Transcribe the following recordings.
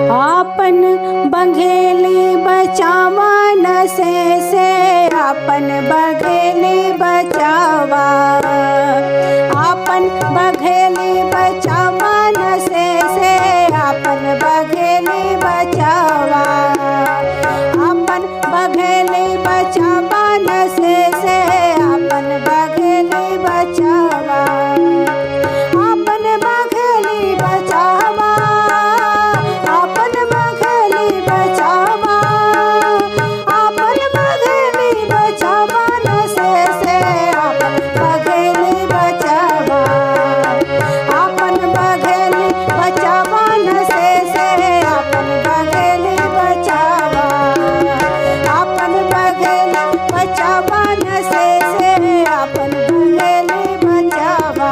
आपन बघेली बचावा नशे से, आपन बघेली बचावा, आपन बघेली बचावा नशे से, आपन बघेली बचावा, आपन बघेली बचावा नशे से, आपन बघेली बचावा, आपन बघेली बचावा, आपन बघेली बचावा, आपन बघेली बचावा नशे से, आपन बघेली बचावा, आपन बघेली बचावा नशे से, आपन बघेली बचावा, आपन बघेली बचावा नशे से, आपन बघेली बचावा।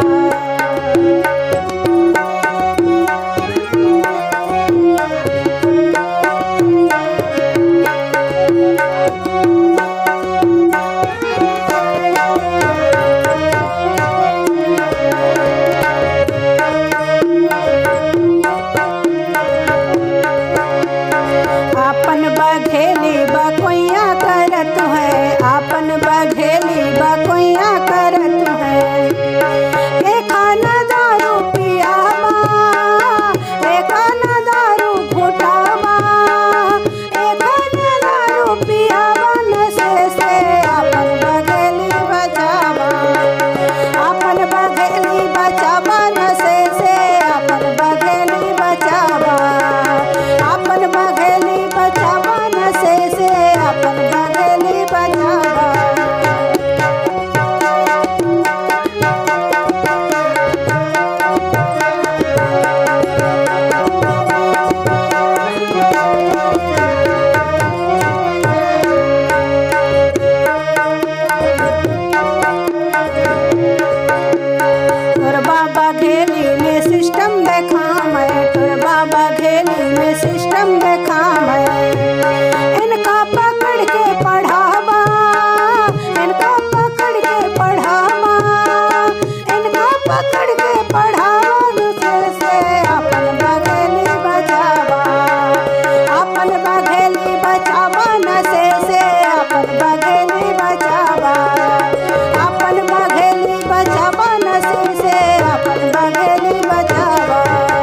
आपन बघेली बकोइया करत है, आपन बघेली बकोइया करत है, ए खाना दारू पियावा, ए खाना दारू घोटावा, ए खाना दारू पियावा नशे से, आपन बघेली बचावा, आपन बघेली बचावा नशे से, आपन बघेली बचावा, आपन बघेली बचावा नशे से, आपन बघेली बचावा। तुरबा बघेली में सिस्टम देखा मैं, तुरबा बघेली में सिस्टम देखा मैं, इनका पकड़ के पढ़ावा, इनका पकड़ के पढ़ावा, इनका पकड़ के पढ़ावा नशे से, आपन बघेली बचावा, आपन बघेली बचावा नशे से, आपन बघेली बचावा, आपन बघेली बचावा नशे से, आपन बघेली बचावा।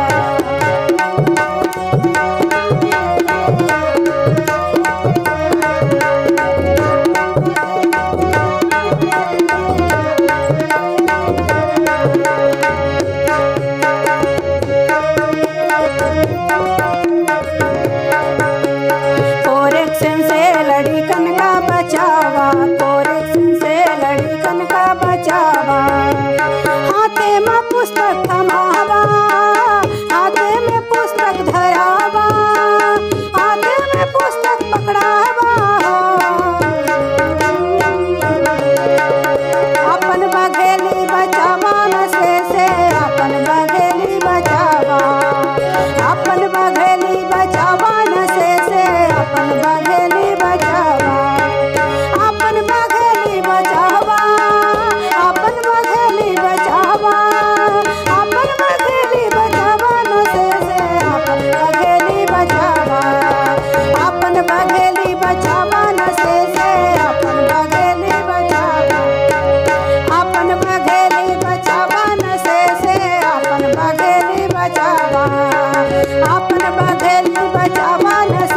कोरेक्शन से लड़कन का बचावा, कोरेक्शन से लड़कन का बचावा, हाथे में पुस्तक थमावा, हाथे में पुस्तक धरावा, हाथे में पुस्तक पकड़ावा, आपन बघेली बचावा नशे से, आपन बघेली बचावा, आपन बघेली बचावा नशे से, आपन बघेली बचावा, आपन बघेली बचावा, आपन बघेली बचावा, आपन बघेली बचावा नशे से, आपन बघेली बचावा, आपन बघेली बचावा नशे से, आपन बघेली बचावा, आपन बघेली बचावा नशे से, आपन बघेली बचावा, आपन बघेली बचावा नशे